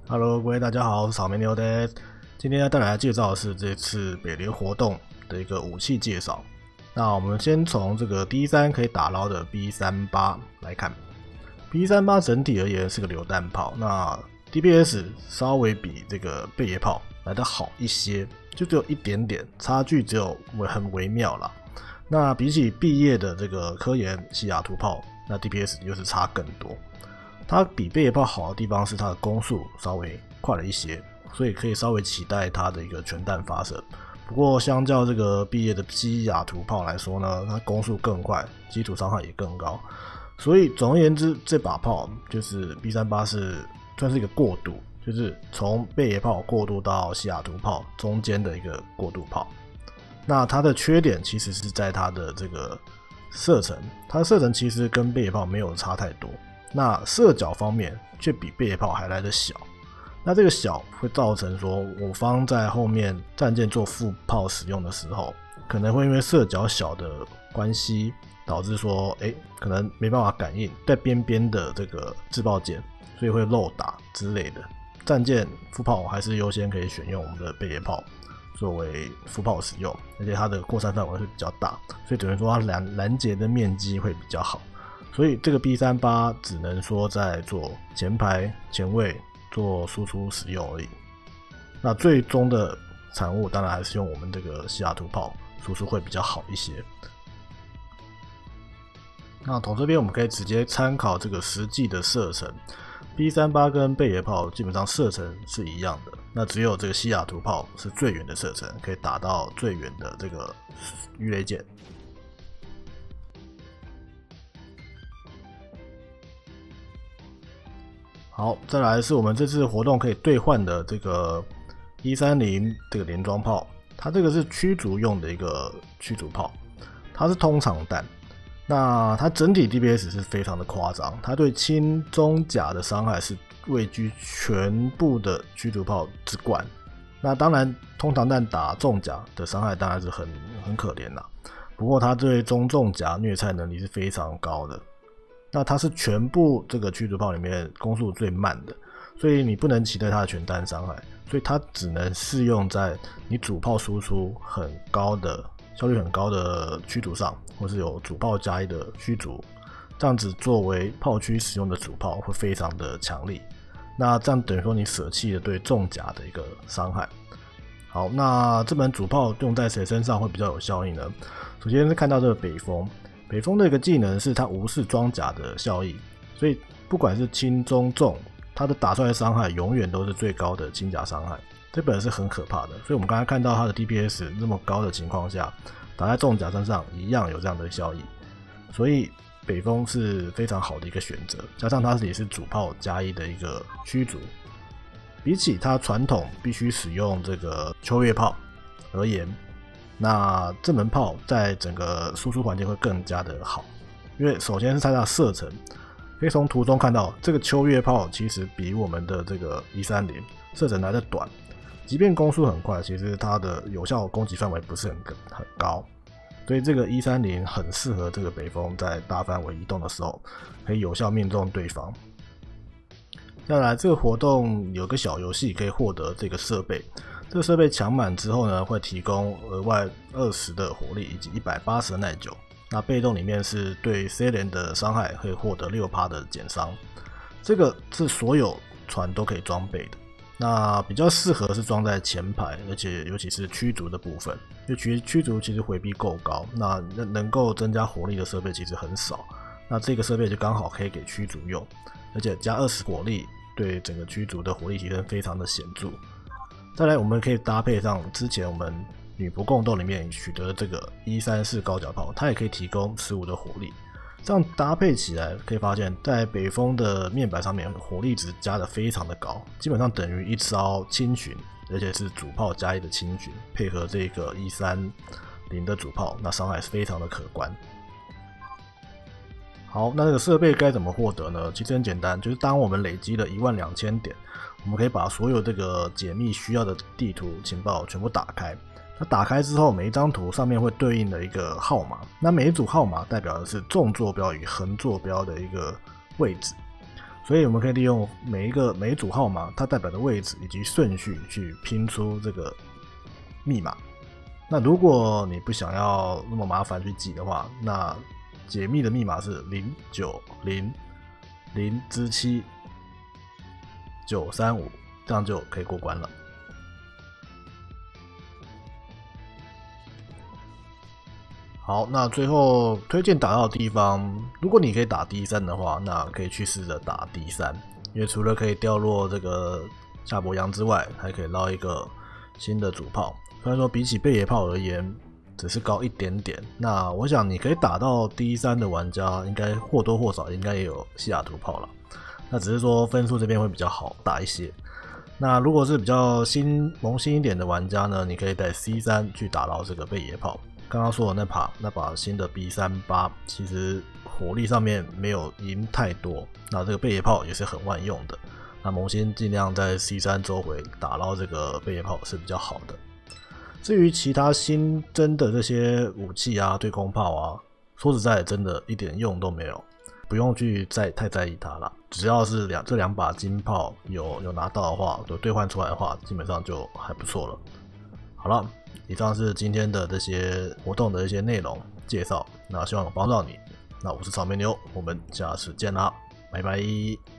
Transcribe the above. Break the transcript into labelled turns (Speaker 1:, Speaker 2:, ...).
Speaker 1: Hello，各位大家好，我是草莓牛的。今天要带来介绍的是这次北联活动的一个武器介绍。那我们先从这个 D3 可以打捞的 B38 来看。B38 整体而言是个榴弹炮，那 DPS 稍微比这个贝爷炮来得好一些，就只有一点点差距，只有很微妙啦。那比起毕业的这个科研西雅图炮，那 DPS 又是差更多。它比贝爷炮好的地方是它的攻速稍微快了一些，所以可以稍微期待它的一个全弹发射。不过相较这个毕业的西雅图炮来说呢，它攻速更快，基础伤害也更高。所以总而言之，这把炮就是 B38 算是一个过渡，就是从贝爷炮过渡到西雅图炮中间的一个过渡炮。那它的缺点其实是在它的这个射程，它的射程其实跟贝爷炮没有差太多。那射角方面却比贝爷炮还来得小，那这个小会造成说我方在后面战舰做副炮使用的时候，可能会因为射角小的关系，导致说可能没办法感应在边边的这个自爆舰，所以会漏打之类的。战舰副炮还是优先可以选用我们的贝爷炮作为副炮使用，而且它的扩散范围会比较大，所以等于说它拦截的面积会比较好。所以这个 B38 只能说在做前排前卫做输出使用而已。那最终的产物当然还是用我们这个西雅图炮输出会比较好一些。那从这边我们可以直接参考这个实际的射程 ，B38 跟贝爷炮基本上射程是一样的，那只有这个西雅图炮是最远的射程，可以打到最远的这个鱼雷箭。好，再来是我们这次活动可以兑换的这个130这个连装炮，它这个是驱逐用的一个驱逐炮，它是通常弹，那它整体 DPS 是非常的夸张，它对轻中甲的伤害是位居全部的驱逐炮之冠。那当然，通常弹打重甲的伤害当然是很可怜啦，不过它对中重甲虐菜能力是非常高的。那它是全部这个驱逐炮里面攻速最慢的，所以你不能期待它的全弹伤害，所以它只能适用在你主炮输出很高的效率很高的驱逐上，或是有主炮加1的驱逐，这样子作为炮区使用的主炮会非常的强力。那这样等于说你舍弃了对重甲的一个伤害。好，那这门主炮用在谁身上会比较有效益呢？首先是看到这个北风。北风的一个技能是它无视装甲的效益，所以不管是轻中重，它的打出来的伤害永远都是最高的轻甲伤害，这本是很可怕的。所以我们刚才看到它的 DPS 那么高的情况下，打在重甲身上一样有这样的效益，所以北风是非常好的一个选择，加上它也是主炮加1的一个驱逐，比起它传统必须使用这个秋月炮而言，那这门炮在整个输出环境会更加的好，因为首先是它的射程，可以从图中看到这个秋月炮其实比我们的这个130射程来的短，即便攻速很快，其实它的有效攻击范围不是很高，所以这个130很适合这个北风在大范围移动的时候可以有效命中对方。再来，这个活动有个小游戏可以获得这个设备。这个设备抢满之后呢，会提供额外20的火力以及180的耐久。那被动里面是对 C 连的伤害可以获得 6% 的减伤。这个是所有船都可以装备的。那比较适合是装在前排，而且尤其是驱逐的部分，因为驱逐其实回避够高，那能够增加火力的设备其实很少。那这个设备就刚好可以给驱逐用，而且加20火力，对整个驱逐的火力提升非常的显著。再来，我们可以搭配上之前我们女仆共斗里面取得这个134高脚炮，它也可以提供15的火力。这样搭配起来，可以发现，在北风的面板上面，火力值加的非常的高，基本上等于一艘轻巡，而且是主炮加1的轻巡，配合这个130的主炮，那伤害是非常的可观。好，那这个设备该怎么获得呢？其实很简单，就是当我们累积了12000点，我们可以把所有这个解密需要的地图情报全部打开。那打开之后，每一张图上面会对应的一个号码，那每一组号码代表的是纵坐标与横坐标的一个位置。 所以我们可以利用每一组号码它代表的位置以及顺序去拼出这个密码。那如果你不想要那么麻烦去记的话，那解密的密码是09007 935，这样就可以过关了。好，那最后推荐打到的地方，如果你可以打 D3 的话，那可以去试着打 D3，因为除了可以掉落这个夏伯阳之外，还可以捞一个新的主炮。虽然说比起贝野炮而言，只是高一点点。那我想你可以打到 D3 的玩家，应该或多或少应该也有西雅图炮了。那只是说分数这边会比较好打一些。那如果是比较萌新一点的玩家呢，你可以带 C3 去打到这个贝野炮。刚刚说的那把新的 B38， 其实火力上面没有赢太多，那这个贝野炮也是很万用的。那萌新尽量在 C3 周回打到这个贝野炮是比较好的。至于其他新增的这些武器啊、对空炮啊，说实在的，真的一点用都没有，不用去太在意它啦。只要是这两把金炮有拿到的话，有兑换出来的话，基本上就还不错了。好了，以上是今天的这些活动的一些内容介绍，那希望有帮到你。那我是草莓牛，我们下次见啦，拜拜。